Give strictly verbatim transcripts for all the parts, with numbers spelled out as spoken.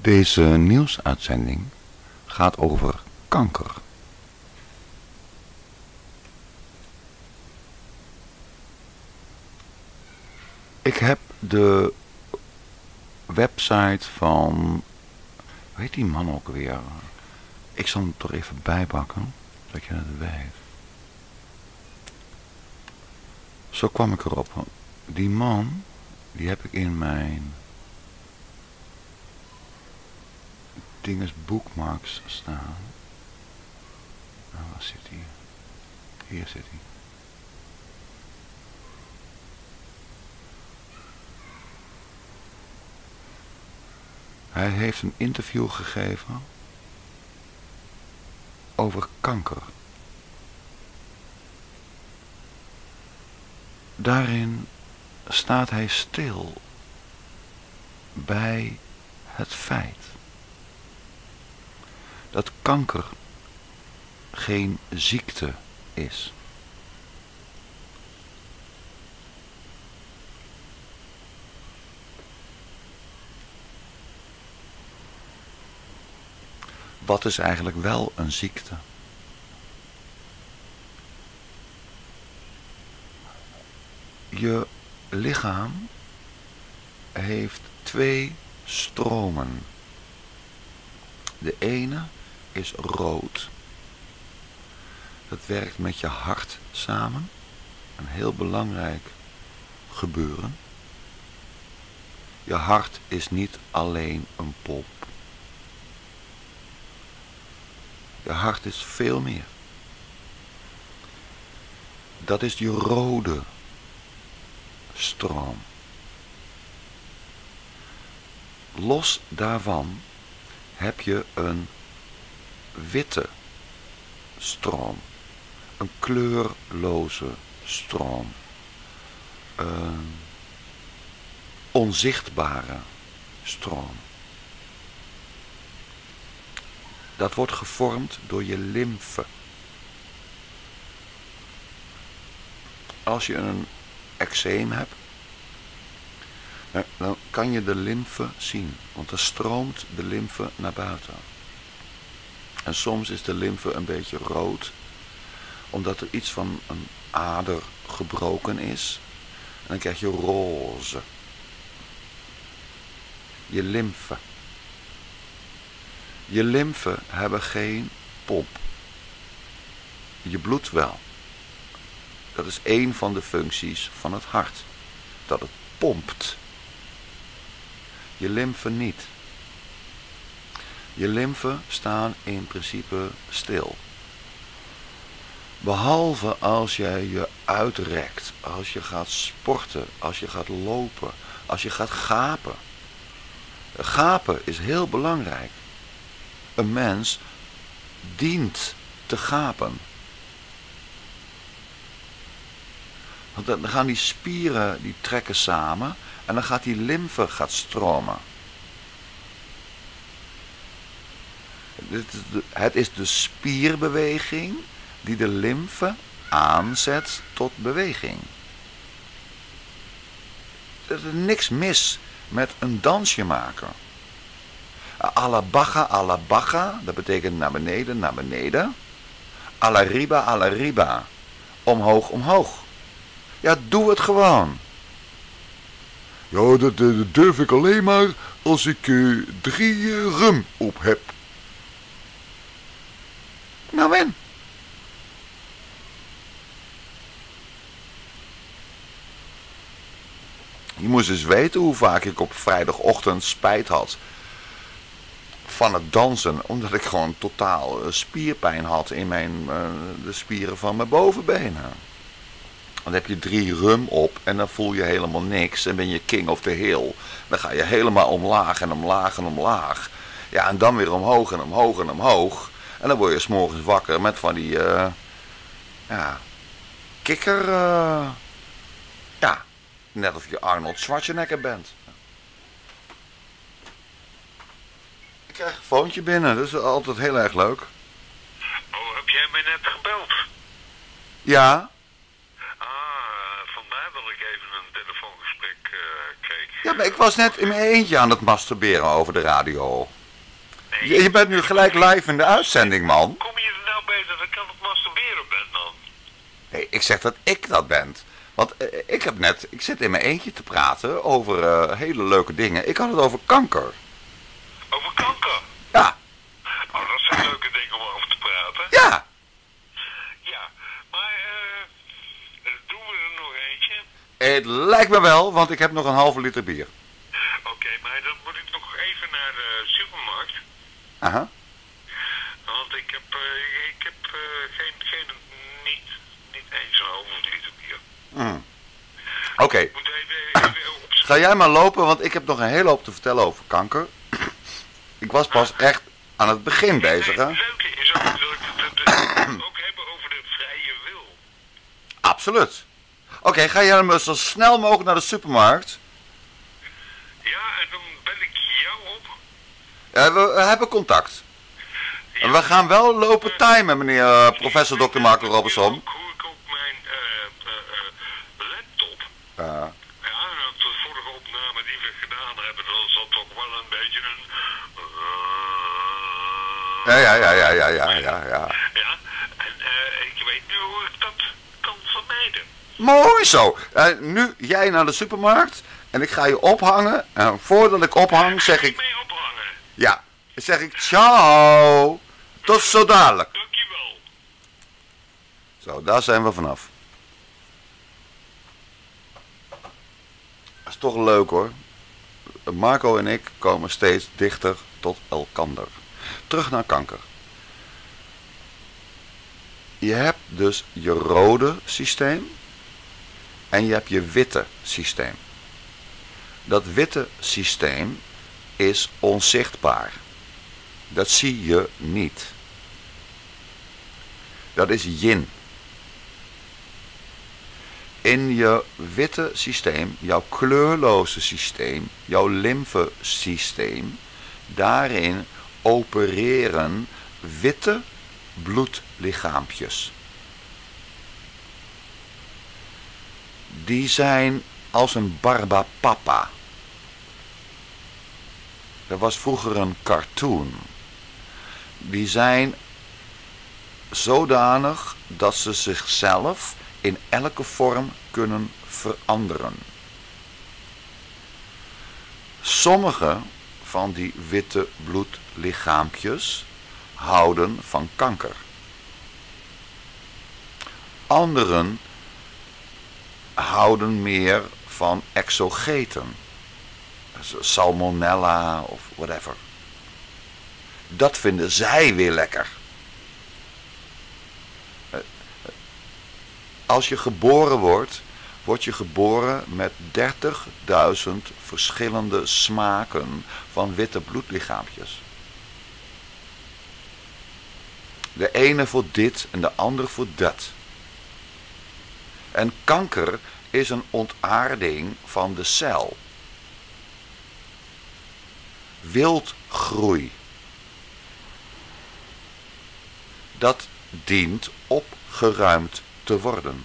Deze nieuwsuitzending gaat over kanker. Ik heb de website van, hoe heet die man ook weer? Ik zal hem toch even bijpakken, dat je het weet. Zo kwam ik erop. Die man, die heb ik in mijn dinges bookmarks staan. Nou, waar zit hij? Hier zit hij. Hij heeft een interview gegeven over kanker. Daarin staat hij stil bij het feit dat kanker geen ziekte is. Wat is eigenlijk wel een ziekte? Je lichaam heeft twee stromen. De ene is rood. Dat werkt met je hart samen. Een heel belangrijk gebeuren. Je hart is niet alleen een pomp. Je hart is veel meer. Dat is die rode stroom. Los daarvan heb je een witte stroom. Een kleurloze stroom. Een onzichtbare stroom. Dat wordt gevormd door je lymfe. Als je een eczeem hebt, dan kan je de lymfe zien. Want dan stroomt de lymfe naar buiten. En soms is de lymfe een beetje rood, omdat er iets van een ader gebroken is. En dan krijg je roze. Je lymfe. Je lymfen hebben geen pomp. Je bloed wel. Dat is één van de functies van het hart. Dat het pompt. Je lymfen niet. Je lymfen staan in principe stil. Behalve als jij je uitrekt, als je gaat sporten, als je gaat lopen, als je gaat gapen. Gapen is heel belangrijk. Een mens dient te gapen. Want dan gaan die spieren, die trekken samen en dan gaat die lymfe gaat stromen. Het is de spierbeweging die de lymfe aanzet tot beweging. Er is niks mis met een dansje maken. Alla baja, alla baja, dat betekent naar beneden, naar beneden. Alla riba, alla riba, omhoog, omhoog. Ja, doe het gewoon. Ja, dat, dat durf ik alleen maar als ik uh, drie uh, rum op heb. Nou en? Je moest eens weten hoe vaak ik op vrijdagochtend spijt had van het dansen, omdat ik gewoon totaal spierpijn had in mijn, uh, de spieren van mijn bovenbenen. Dan heb je drie rum op en dan voel je helemaal niks en ben je king of the hill. Dan ga je helemaal omlaag en omlaag en omlaag. Ja, en dan weer omhoog en omhoog en omhoog. En dan word je 's morgens wakker met van die, uh, ja, kikker, uh, ja, net of je Arnold Schwarzenegger bent. Ik krijg een foontje binnen, dat is altijd heel erg leuk. Oh, heb jij mij net gebeld? Ja. Ah, vandaar dat ik even een telefoongesprek uh, kreeg. Ja, maar ik was net in mijn eentje aan het masturberen over de radio. Nee, Je, je bent nu gelijk live in de uitzending, man. Kom je er nou bij dat ik aan het masturberen ben dan? Nee, ik zeg dat ik dat ben. Want eh, ik heb net, ik zit in mijn eentje te praten over eh, hele leuke dingen. Ik had het over kanker. Over kanker? Ja, Oh, dat zijn leuke dingen om over te praten. ja. Ja, maar eh, doen we er nog eentje? Het lijkt me wel, want ik heb nog een halve liter bier. Oké, maar dan moet ik nog even naar de supermarkt. Aha. Want ik heb, eh, ik heb eh, geen, geen, niet, niet eens een halve liter bier. Mm. Oké, Ik moet even, even opzoeken. ga jij maar lopen, want ik heb nog een hele hoop te vertellen over kanker. Ik was pas echt aan het begin bezig, hè? Het leuke is ook dat ik het het ook hebben over de vrije wil. Absoluut. Oké, ga jij maar zo snel mogelijk naar de supermarkt. Ja, en dan bel ik jou op. Ja, we, we hebben contact. Ja. En we gaan wel lopen timen, meneer eh, professor dokter Marco Robinson. Ook hoe ik op mijn eh, eh, eh, laptop. Uh, Ja, en op de vorige opname die we gedaan hebben, dan zat toch wel een beetje een... ja, ja, ja, ja, ja, ja, ja, ja. Ja, en eh, ik weet nu hoe ik dat kan vermijden. Mooi zo. Eh, nu jij naar de supermarkt en ik ga je ophangen. En voordat ik ophang zeg Ga je ik, mee ophangen? ja, zeg ik ciao. Tot zo dadelijk. Dankjewel. Zo, daar zijn we vanaf. Dat is toch leuk hoor. Marco en ik komen steeds dichter tot elkander. Terug naar kanker. Je hebt dus je rode systeem en je hebt je witte systeem. Dat witte systeem is onzichtbaar. Dat zie je niet. Dat is yin. In je witte systeem, jouw kleurloze systeem, jouw lymfesysteem, daarin opereren witte bloedlichaampjes. Die zijn als een Barbapapa. Er was vroeger een cartoon. Die zijn zodanig dat ze zichzelf in elke vorm kunnen veranderen. Sommige van die witte bloedlichaampjes houden van kanker. Anderen houden meer van exogeten. Salmonella of whatever. Dat vinden zij weer lekker. Als je geboren wordt, word je geboren met dertigduizend verschillende smaken van witte bloedlichaampjes. De ene voor dit en de andere voor dat. En kanker is een ontaarding van de cel. Wildgroei. Dat dient opgeruimd te worden.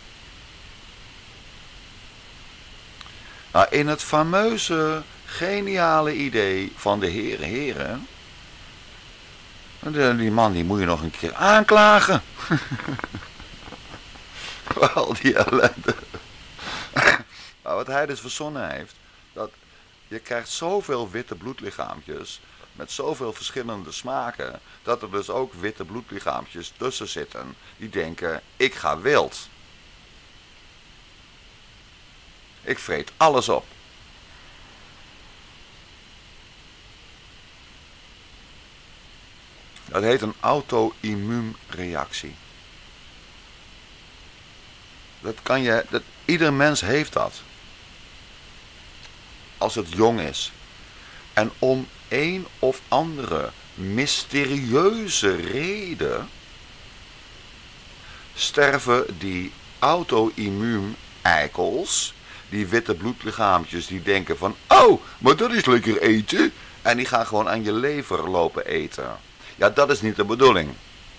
Nou, in het fameuze, geniale idee van de heren heren, die man die moet je nog een keer aanklagen. Al die ellende. Maar wat hij dus verzonnen heeft, dat je krijgt zoveel witte bloedlichaampjes met zoveel verschillende smaken, dat er dus ook witte bloedlichaampjes tussen zitten die denken, ik ga wild. Ik vreet alles op. Dat heet een auto-immuunreactie. Dat kan je, dat, ieder mens heeft dat. Als het jong is. En om een of andere mysterieuze reden sterven die auto-immuun-eikels, die witte bloedlichaampjes, die denken van, oh, maar dat is lekker eten. En die gaan gewoon aan je lever lopen eten. Ja, dat is niet de bedoeling.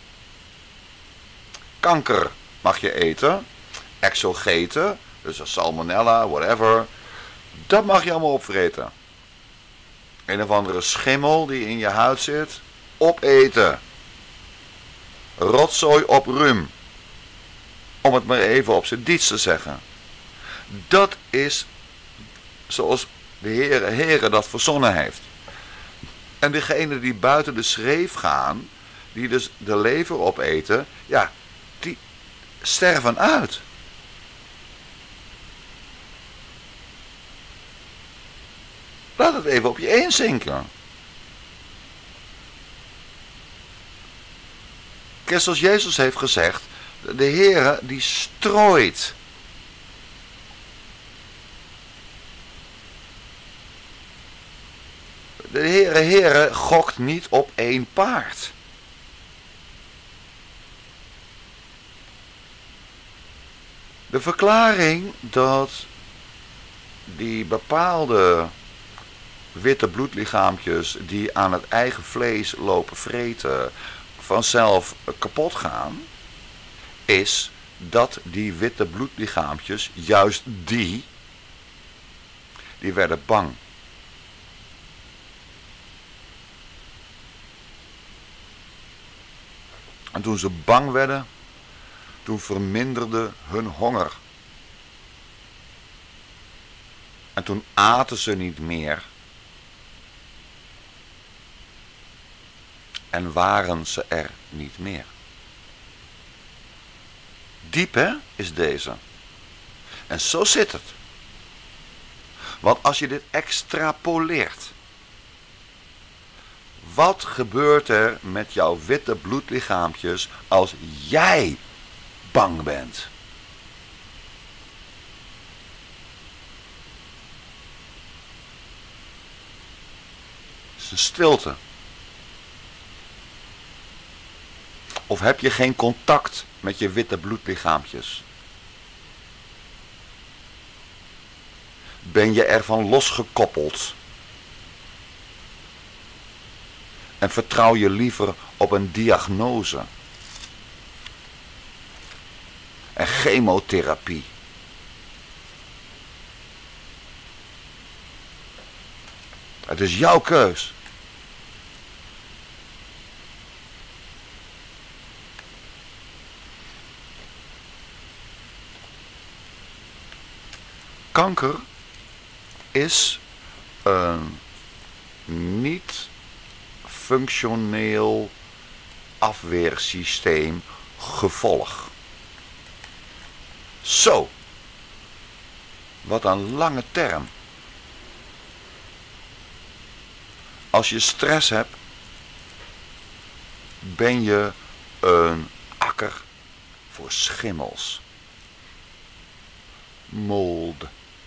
Kanker mag je eten. Exogeten, dus salmonella, whatever. Dat mag je allemaal opvreten. Een of andere schimmel die in je huid zit, opeten. Rotzooi op rum. Om het maar even op zijn diets te zeggen. Dat is zoals de Heere, Heere dat verzonnen heeft. En degenen die buiten de schreef gaan, die dus de lever opeten, ja, die sterven uit. Laat het even op je inzinken. Kijk, zoals Jezus heeft gezegd, de Heere die strooit. De Heere, Heere gokt niet op één paard. De verklaring dat die bepaalde witte bloedlichaampjes die aan het eigen vlees lopen vreten vanzelf kapot gaan, is dat die witte bloedlichaampjes, juist die, die werden bang. En toen ze bang werden, toen verminderde hun honger. En toen aten ze niet meer. En waren ze er niet meer. Diep, hè, is deze. En zo zit het. Want als je dit extrapoleert. Wat gebeurt er met jouw witte bloedlichaampjes als jij bang bent? Het is een stilte. Of heb je geen contact met je witte bloedlichaampjes? Ben je ervan losgekoppeld? En vertrouw je liever op een diagnose? En chemotherapie? Het is jouw keus. Kanker is een niet functioneel afweersysteem gevolg. Zo. Wat een lange term. Als je stress hebt, ben je een akker voor schimmels. Mold.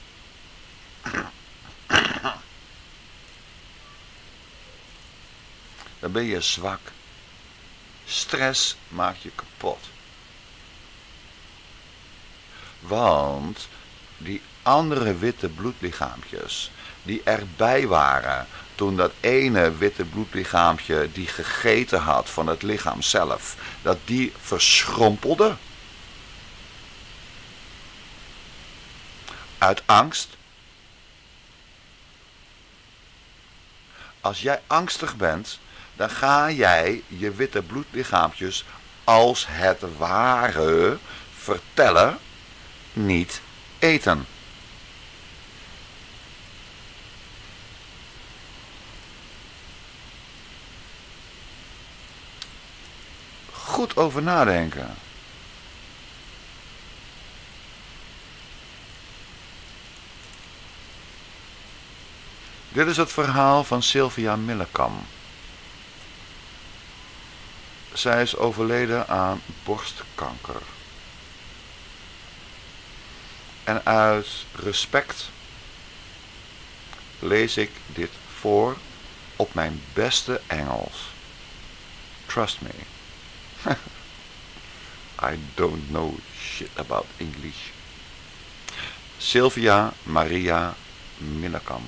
Dan ben je zwak. Stress maakt je kapot. Want die andere witte bloedlichaampjes die erbij waren toen dat ene witte bloedlichaampje die gegeten had van het lichaam zelf, dat die verschrompelde. Uit angst. Als jij angstig bent, dan ga jij je witte bloedlichaampjes als het ware vertellen, niet eten. Goed over nadenken. Dit is het verhaal van Sylvia Millekam. Zij is overleden aan borstkanker. En uit respect lees ik dit voor op mijn beste Engels. Trust me. I don't know shit about English. Sylvia Maria Millekam.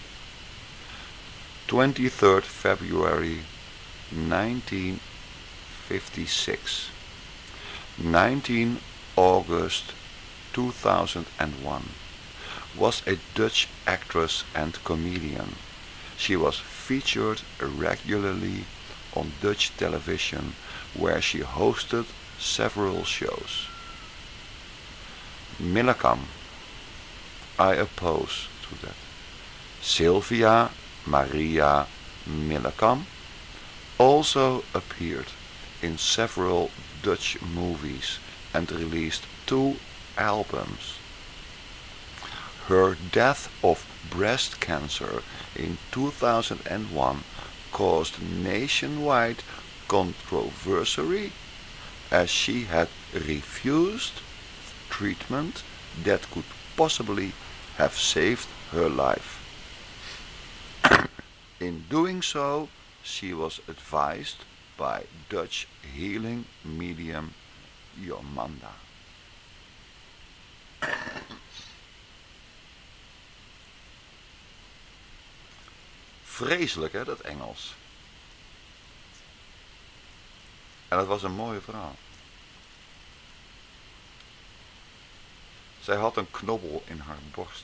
twenty-third February nineteen fifty-six. nineteen August two thousand one. was a Dutch actress and comedian. She was featured regularly on Dutch television, where she hosted several shows. Millekam, I oppose to that. Sylvia Maria Millekam also appeared in several Dutch movies and released two albums. Her death of breast cancer in two thousand one caused nationwide controversy as she had refused treatment that could possibly have saved her life. In doing so, she was advised by Dutch healing medium Jomanda. Vreselijk, hè, dat Engels. En dat was een mooie vrouw. Zij had een knobbel in haar borst.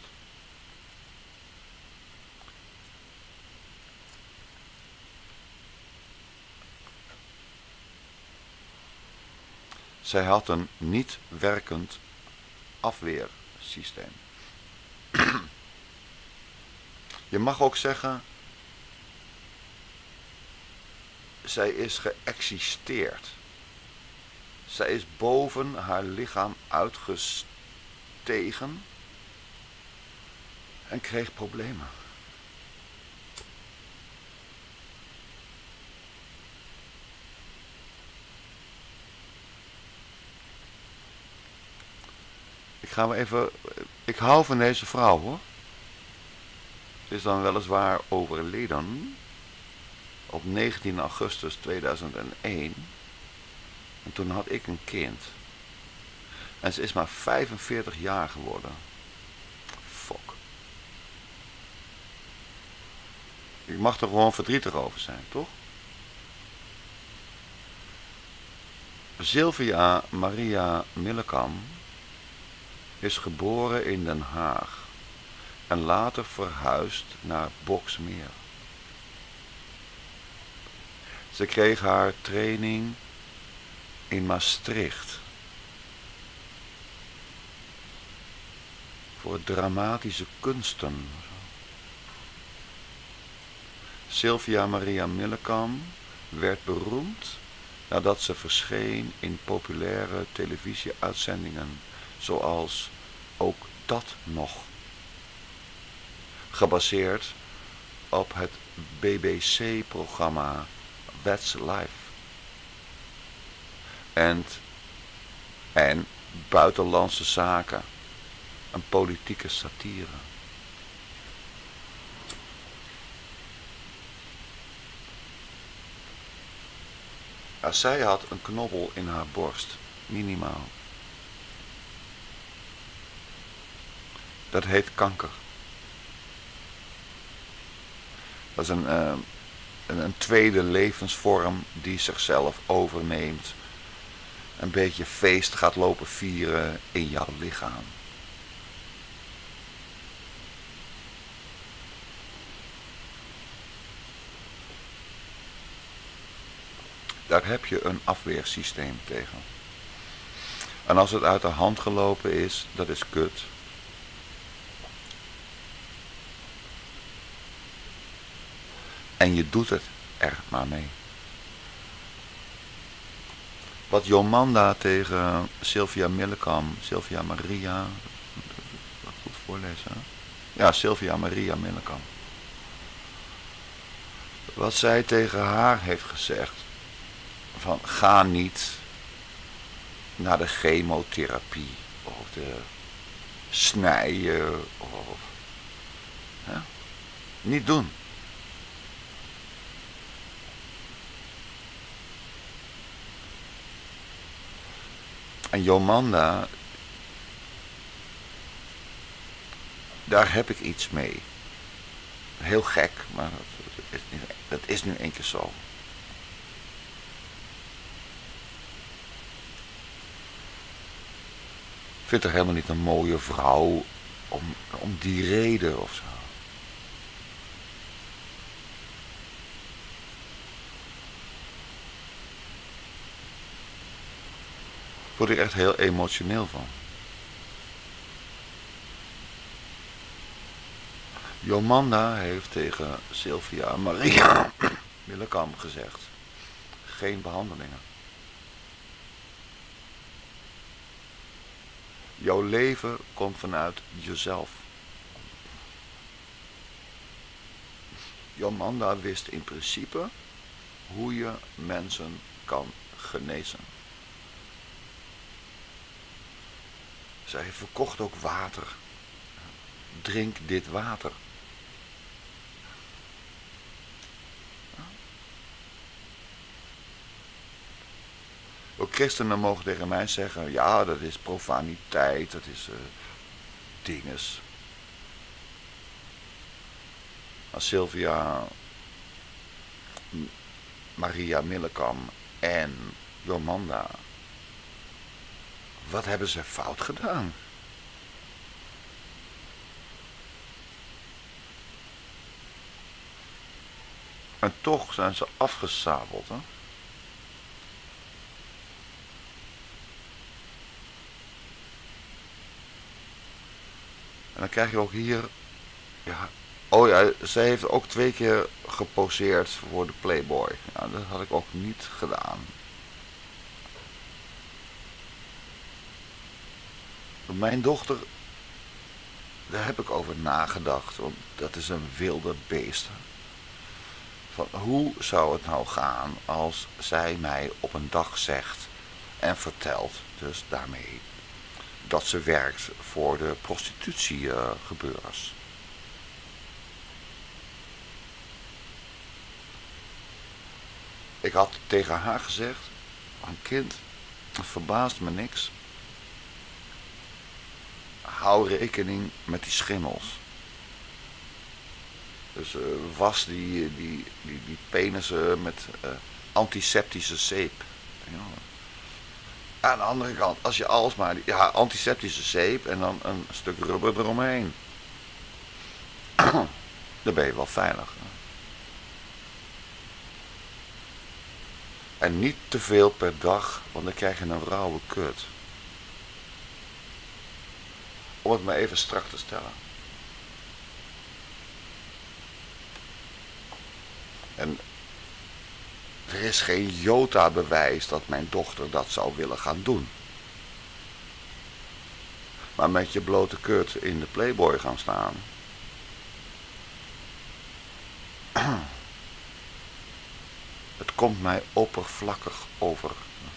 Zij had een niet werkend afweersysteem. Je mag ook zeggen, zij is geëxisteerd. Zij is boven haar lichaam uitgestegen en kreeg problemen. Ik ga maar even, ik hou van deze vrouw, hoor. Ze is dan weliswaar overleden op negentien augustus tweeduizend één. En toen had ik een kind. En ze is maar vijfenveertig jaar geworden. Fuck. Ik mag er gewoon verdrietig over zijn, toch? Sylvia Maria Millekam is geboren in Den Haag en later verhuisd naar Boxmeer. Ze kreeg haar training in Maastricht voor dramatische kunsten. Sylvia Maria Millekam werd beroemd nadat ze verscheen in populaire televisieuitzendingen, zoals Ook dat nog, gebaseerd op het B B C-programma That's Life. En, en Buitenlandse Zaken, een politieke satire. Ja, zij had een knobbel in haar borst, minimaal. Dat heet kanker. Dat is een, uh, een, een tweede levensvorm die zichzelf overneemt. Een beetje feest gaat lopen vieren in jouw lichaam. Daar heb je een afweersysteem tegen. En als het uit de hand gelopen is, dat is kut. En je doet het er maar mee. Wat Jomanda tegen Sylvia Millekam, Sylvia Maria, wat goed voorlezen, hè? Ja, Sylvia Maria Millekam. Wat zij tegen haar heeft gezegd, van ga niet naar de chemotherapie of de snijden of hè? Niet doen. En Jomanda, daar heb ik iets mee. Heel gek, maar dat is, dat is nu één keer zo. Ik vind haar helemaal niet een mooie vrouw om, om die reden of zo. Ik word er echt heel emotioneel van. Jomanda heeft tegen Sylvia Maria Millekam gezegd: geen behandelingen. Jouw leven komt vanuit jezelf. Jomanda wist in principe hoe je mensen kan genezen. Zij verkocht ook water. Drink dit water. Ook christenen mogen tegen mij zeggen: ja, dat is profaniteit, dat is uh, dinges. Als Sylvia Maria Millekam en Jomanda, wat hebben ze fout gedaan? En toch zijn ze afgezadeld, hè? En dan krijg je ook hier, ja, oh ja, zij heeft ook twee keer geposeerd voor de Playboy. Ja, dat had ik ook niet gedaan. Mijn dochter, daar heb ik over nagedacht, want dat is een wilde beest. Van hoe zou het nou gaan als zij mij op een dag zegt en vertelt, dus daarmee, dat ze werkt voor de prostitutiegebeurers. Ik had tegen haar gezegd: een kind, het verbaast me niks. Hou rekening met die schimmels. Dus uh, was die, die, die, die penissen met uh, antiseptische zeep. Ja. Aan de andere kant, als je alsmaar, ja, antiseptische zeep en dan een stuk rubber eromheen. Dan ben je wel veilig. En niet te veel per dag, want dan krijg je een rauwe kut. Om het maar even strak te stellen. En er is geen jota bewijs dat mijn dochter dat zou willen gaan doen. Maar met je blote kut in de Playboy gaan staan. Het komt mij oppervlakkig over.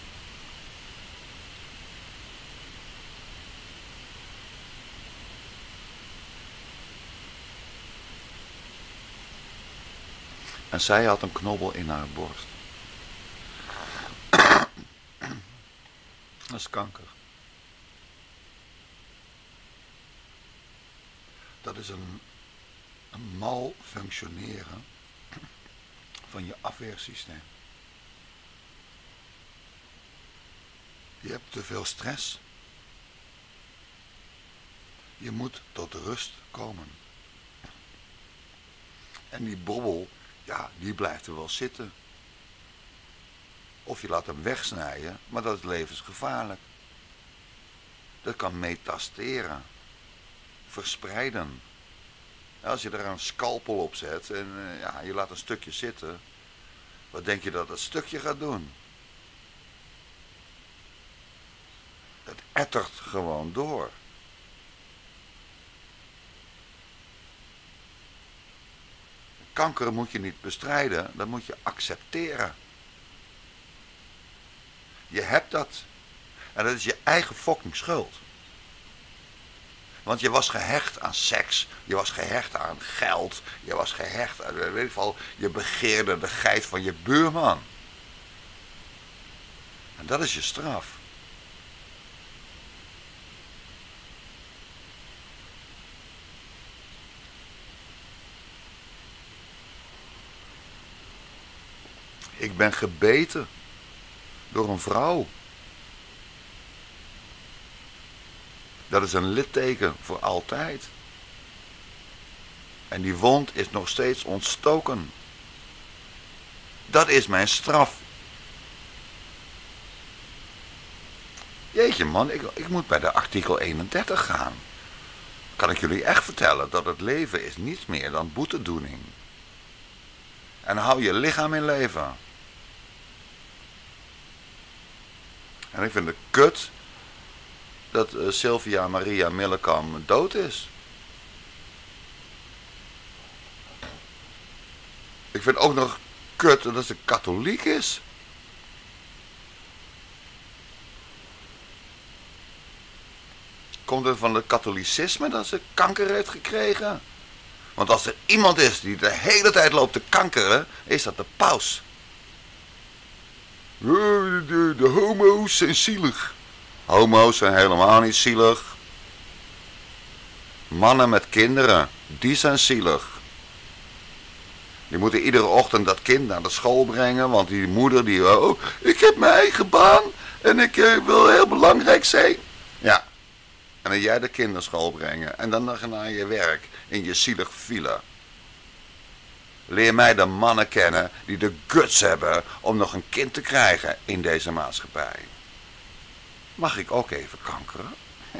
En zij had een knobbel in haar borst. Dat is kanker. Dat is een, een mal functioneren van je afweersysteem. Je hebt te veel stress. Je moet tot rust komen. En die bobbel, ja, die blijft er wel zitten. Of je laat hem wegsnijden, maar dat is levensgevaarlijk. Dat kan metasteren, verspreiden. Als je er een scalpel op zet en uh, ja, je laat een stukje zitten, wat denk je dat dat stukje gaat doen? Het ettert gewoon door. Kanker moet je niet bestrijden, dat moet je accepteren. Je hebt dat. En dat is je eigen fucking schuld. Want je was gehecht aan seks, je was gehecht aan geld, je was gehecht aan, weet ik veel, je begeerde de geit van je buurman. En dat is je straf. Ik ben gebeten door een vrouw. Dat is een litteken voor altijd. En die wond is nog steeds ontstoken. Dat is mijn straf. Jeetje man, ik, ik moet bij de artikel eenendertig gaan. Kan ik jullie echt vertellen dat het leven is niets meer dan boetedoening. En hou je lichaam in leven. En ik vind het kut dat uh, Sylvia Maria Millekam dood is. Ik vind ook nog kut dat ze katholiek is. Komt het van het katholicisme dat ze kanker heeft gekregen? Want als er iemand is die de hele tijd loopt te kankeren, is dat de paus. De, de, de homo's zijn zielig. Homo's zijn helemaal niet zielig. Mannen met kinderen, die zijn zielig. Die moeten iedere ochtend dat kind naar de school brengen, want die moeder die, oh, ik heb mijn eigen baan en ik uh, wil heel belangrijk zijn. Ja. En dan jij de kind naar school brengen en dan nog naar je werk in je zielig file. Leer mij de mannen kennen die de guts hebben om nog een kind te krijgen in deze maatschappij. Mag ik ook even kankeren?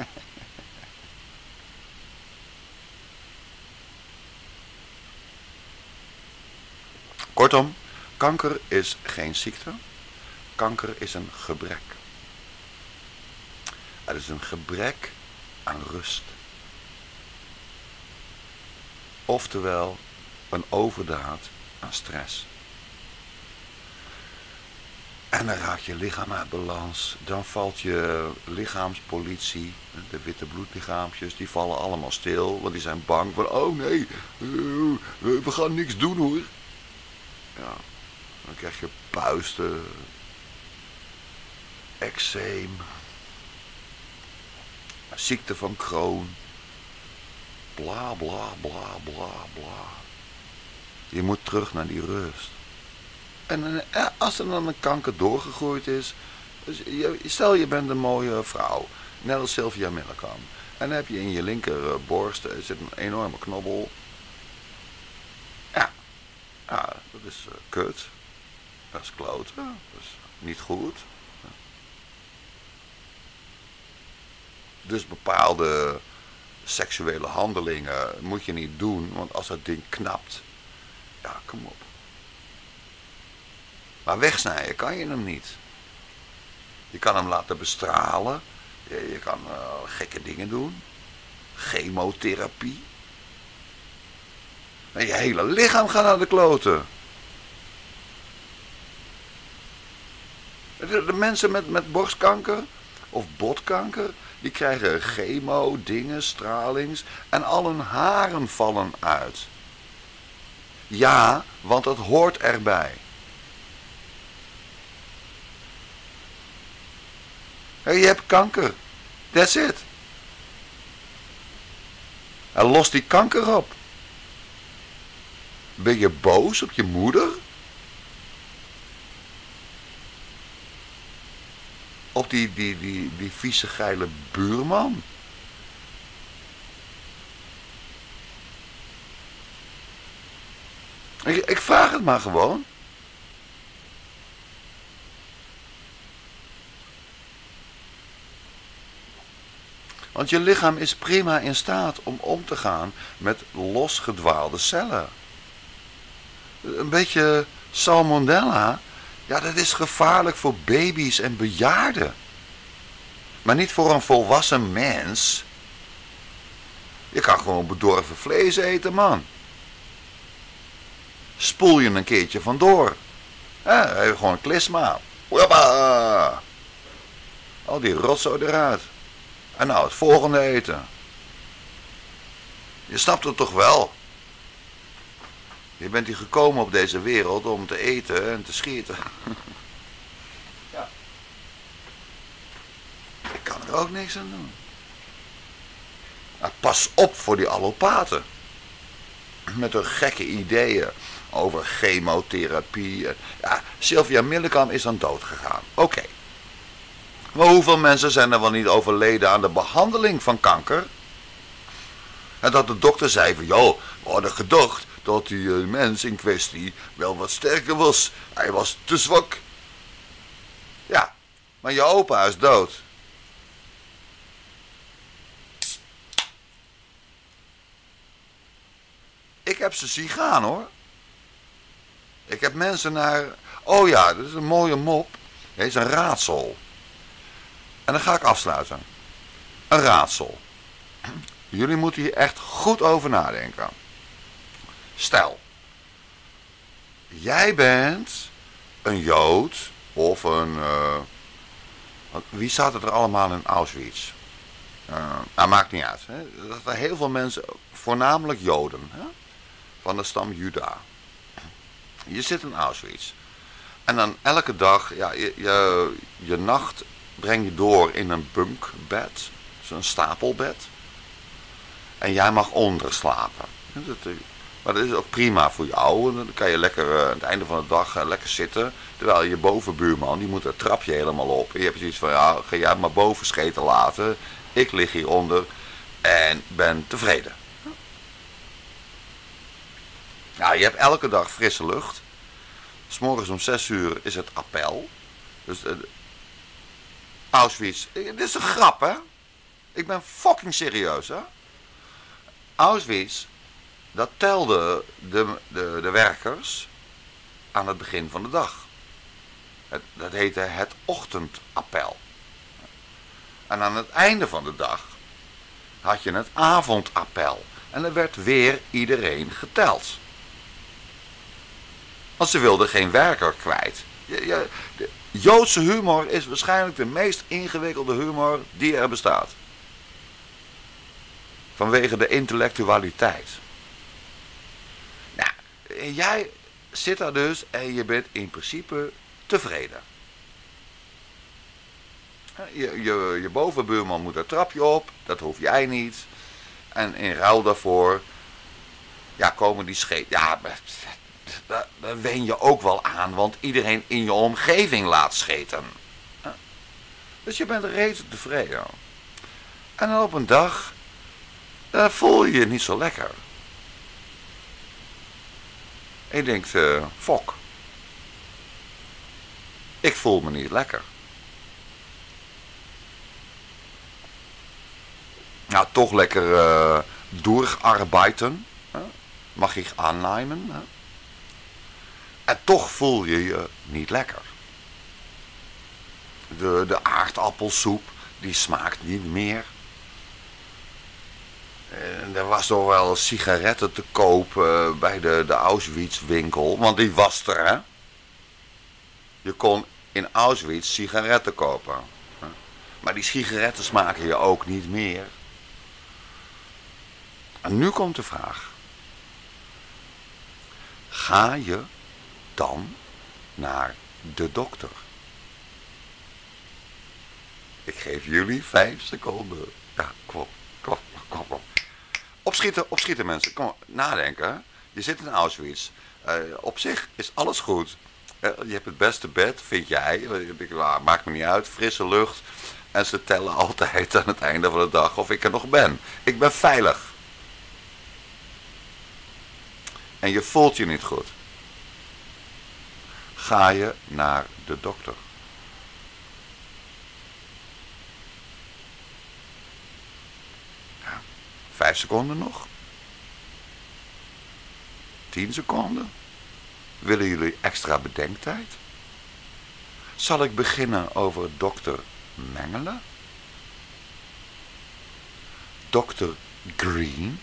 Kortom, kanker is geen ziekte. Kanker is een gebrek. Het is een gebrek aan rust. Oftewel, een overdaad aan stress. En dan raakt je lichaam uit balans. Dan valt je lichaamspolitie, de witte bloedlichaampjes, die vallen allemaal stil. Want die zijn bang van, oh nee, we gaan niks doen hoor. Ja, dan krijg je puisten, eczeem, ziekte van Crohn, bla bla bla bla bla. Je moet terug naar die rust. En als er dan een kanker doorgegroeid is, stel je bent een mooie vrouw, net als Sylvia Millekam, en dan heb je in je linkerborst zit een enorme knobbel. Ja, ja dat is uh, kut, dat is kloten, dat is niet goed. Dus bepaalde seksuele handelingen moet je niet doen, want als dat ding knapt, ja, kom op. Maar wegsnijden kan je hem niet. Je kan hem laten bestralen, je, je kan uh, gekke dingen doen, chemotherapie. En je hele lichaam gaat naar de kloten. De, de mensen met, met borstkanker of botkanker, die krijgen chemo, dingen, stralings en al hun haren vallen uit. Ja, want dat hoort erbij. Je hebt kanker. That's it. En los die kanker op. Ben je boos op je moeder? Op die, die, die, die vieze geile buurman? Ik, ik vraag het maar gewoon. Want je lichaam is prima in staat om om te gaan met losgedwaalde cellen. Een beetje salmonella, ja, dat is gevaarlijk voor baby's en bejaarden. Maar niet voor een volwassen mens. Je kan gewoon bedorven vlees eten, man. Spoel je een keertje vandoor. Ja, even gewoon een klisma. Hoppa! Al die rotzooi eruit. En nou, het volgende eten. Je snapt het toch wel? Je bent hier gekomen op deze wereld om te eten en te schieten. Ja. Ik kan er ook niks aan doen. Maar pas op voor die allopaten. Met hun gekke ideeën over chemotherapie. Ja, Sylvia Millekam is dan dood gegaan. Oké. Okay. Maar hoeveel mensen zijn er wel niet overleden aan de behandeling van kanker? En dat de dokter zei van, joh, we hadden gedacht dat die uh, mens in kwestie wel wat sterker was. Hij was te zwak. Ja, maar je opa is dood. Ik heb ze zien gaan, hoor. Ik heb mensen naar... Oh ja, dat is een mooie mop. Het is een raadsel. En dan ga ik afsluiten. Een raadsel. Jullie moeten hier echt goed over nadenken. Stel. Jij bent een Jood of een... Uh, wie zaten er allemaal in Auschwitz? Uh, nou, maakt niet uit. Hè? Dat zijn heel veel mensen, voornamelijk Joden, hè? Van de stam Juda. Je zit in Auschwitz. En dan elke dag, ja, je, je, je nacht breng je door in een bunkbed. Dus een stapelbed. En jij mag onder slapen. Maar dat is ook prima voor jou. Dan kan je lekker uh, aan het einde van de dag uh, lekker zitten. Terwijl je bovenbuurman, die moet het trapje helemaal op. En je hebt zoiets van, ja, ga jij maar boven scheten laten. Ik lig hieronder en ben tevreden. Nou, je hebt elke dag frisse lucht. 'S Morgens om zes uur is het appel. Dus uh, Auschwitz, dit is een grap, hè? Ik ben fucking serieus, hè? Auschwitz, dat telde de, de, de werkers aan het begin van de dag. Het, dat heette het ochtendappel. En aan het einde van de dag had je het avondappel. En er werd weer iedereen geteld. Want ze wilden geen werker kwijt. Ja, ja, de Joodse humor is waarschijnlijk de meest ingewikkelde humor die er bestaat. Vanwege de intellectualiteit. Nou, jij zit daar dus en je bent in principe tevreden. Je, je, je bovenbuurman moet een trapje op, dat hoef jij niet. En in ruil daarvoor, ja, komen die scheet. Ja, daar, daar wen je ook wel aan, want iedereen in je omgeving laat scheten. Dus je bent reeds tevreden. En dan op een dag, dan voel je je niet zo lekker. En je denkt, uh, fok. Ik voel me niet lekker. Nou, toch lekker uh, doorarbeiten. Hè? Mag ik aannemen. Hè? En toch voel je je niet lekker. De, de aardappelsoep, die smaakt niet meer. En er was toch wel sigaretten te koop uh, bij de, de Auschwitz winkel. Want die was er, hè. Je kon in Auschwitz sigaretten kopen. Hè? Maar die sigaretten smaken je ook niet meer. En nu komt de vraag. Ga je dan naar de dokter? Ik geef jullie vijf seconden. Ja, kom op, kom op, kom op. Opschieten, opschieten mensen. Kom op, nadenken. Je zit in Auschwitz. Uh, op zich is alles goed. Uh, je hebt het beste bed, vind jij. Ik, nou, maakt me niet uit. Frisse lucht. En ze tellen altijd aan het einde van de dag of ik er nog ben. Ik ben veilig. En je voelt je niet goed. Ga je naar de dokter. Ja, vijf seconden nog. Tien seconden. Willen jullie extra bedenktijd? Zal ik beginnen over dokter Mengele? dokter Green?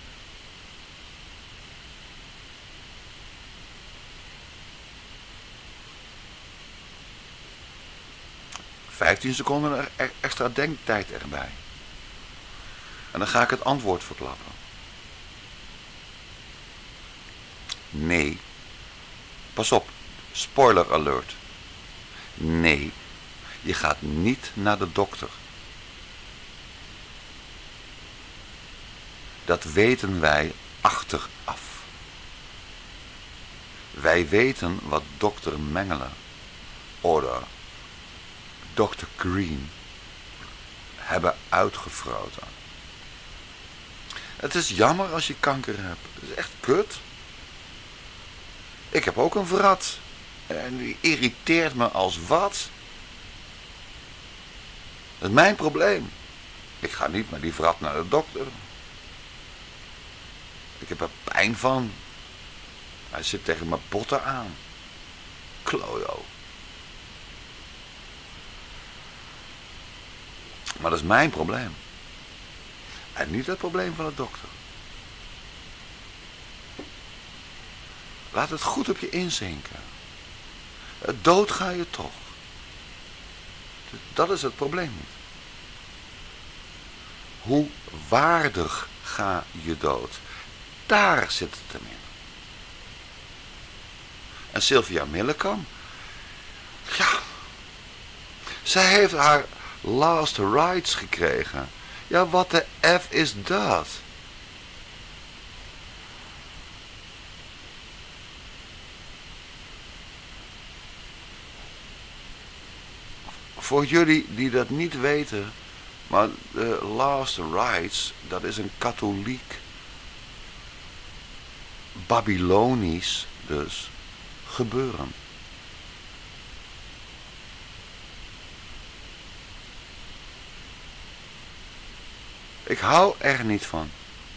vijftien seconden extra denktijd erbij. En dan ga ik het antwoord verklappen. Nee. Pas op. Spoiler alert. Nee. Je gaat niet naar de dokter. Dat weten wij achteraf. Wij weten wat dokter Mengele of dokter Green hebben uitgefroten. Het is jammer als je kanker hebt. Het is echt kut. Ik heb ook een vrat. En die irriteert me als wat. Dat is mijn probleem. Ik ga niet met die vrat naar de dokter. Ik heb er pijn van. Hij zit tegen mijn botten aan. Klojo. Maar dat is mijn probleem. En niet het probleem van de dokter. Laat het goed op je inzinken. Dood ga je toch. Dat is het probleem niet. Hoe waardig ga je dood? Daar zit het hem in. En Sylvia Millekam, ja, zij heeft haar last rites gekregen. Ja, wat de F is dat? Voor jullie die dat niet weten, maar de last rites, dat is een katholiek, Babylonisch dus, gebeuren. Ik hou er niet van.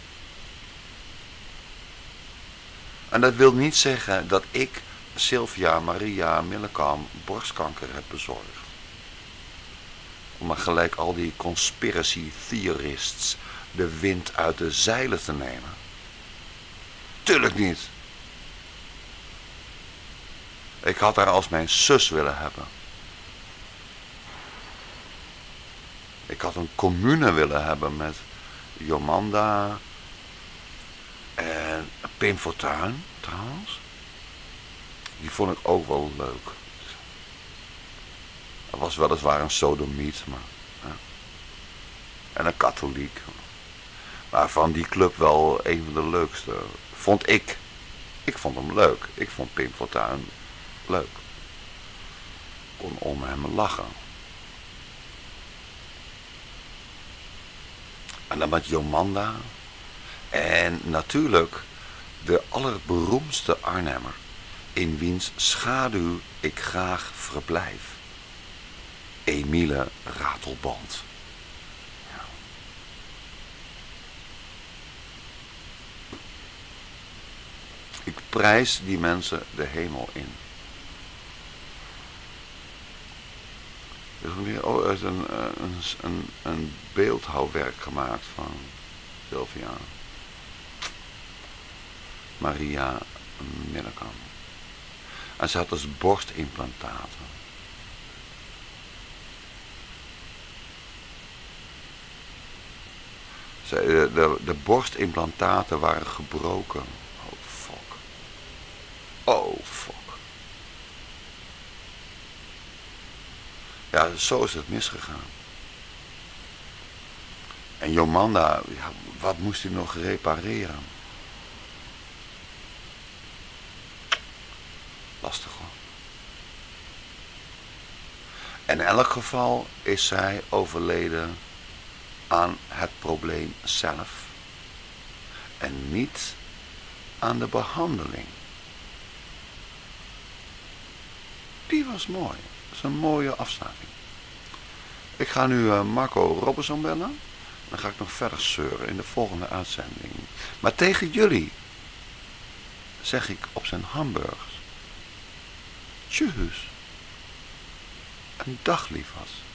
En dat wil niet zeggen dat ik Sylvia Maria Millekam borstkanker heb bezorgd. Om maar gelijk al die conspiracy theorists de wind uit de zeilen te nemen. Tuurlijk niet. Ik had haar als mijn zus willen hebben. Ik had een commune willen hebben met Jomanda en Pim Fortuyn trouwens. Die vond ik ook wel leuk. Dat was weliswaar een sodomiet, maar... Ja. En een katholiek. Maar van die club wel een van de leukste. Vond ik. Ik vond hem leuk. Ik vond Pim Fortuyn leuk. Kon om hem lachen. En dan met Jomanda. En natuurlijk de allerberoemdste Arnhemmer. In wiens schaduw ik graag verblijf. Emile Ratelband. Ja. Ik prijs die mensen de hemel in. Oh, er is een, een, een, een beeldhouwwerk gemaakt van Sylvia Maria Millekam. En ze had dus borstimplantaten. Ze, de, de, de borstimplantaten waren gebroken. Oh fuck. Oh fuck. Ja, zo is het misgegaan. En Jomanda, ja, wat moest hij nog repareren? Lastig hoor. In elk geval is zij overleden aan het probleem zelf. En niet aan de behandeling. Die was mooi. Dat is een mooie afsluiting. Ik ga nu uh, Marco Robinson bellen. Dan ga ik nog verder zeuren in de volgende uitzending. Maar tegen jullie zeg ik op zijn hamburgers. Tjus. Een dag liefas.